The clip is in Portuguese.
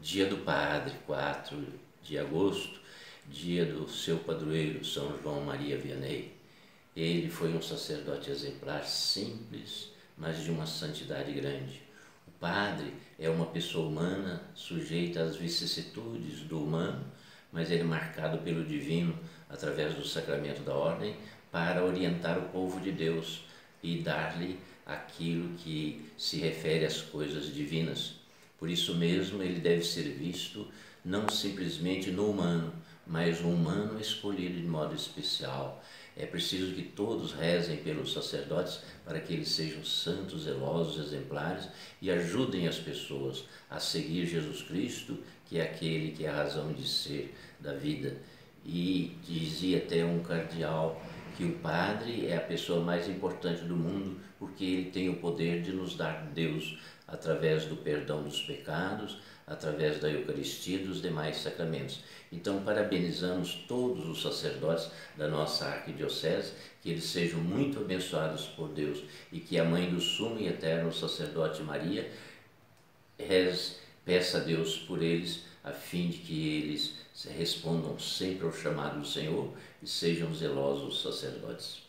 Dia do Padre, 4 de agosto, dia do seu padroeiro, São João Maria Vianney. Ele foi um sacerdote exemplar, simples, mas de uma santidade grande. O padre é uma pessoa humana, sujeita às vicissitudes do humano, mas ele é marcado pelo divino através do sacramento da ordem para orientar o povo de Deus e dar-lhe aquilo que se refere às coisas divinas. Por isso mesmo ele deve ser visto não simplesmente no humano, mas o humano escolhido de modo especial. É preciso que todos rezem pelos sacerdotes para que eles sejam santos, zelosos, exemplares e ajudem as pessoas a seguir Jesus Cristo, que é aquele que é a razão de ser da vida. E dizia até um cardeal que o padre é a pessoa mais importante do mundo porque ele tem o poder de nos dar Deus através do perdão dos pecados, através da Eucaristia e dos demais sacramentos. Então, parabenizamos todos os sacerdotes da nossa arquidiocese, que eles sejam muito abençoados por Deus e que a Mãe do Sumo e Eterno Sacerdote Maria peça a Deus por eles, a fim de que eles respondam sempre ao chamado do Senhor e sejam zelosos sacerdotes.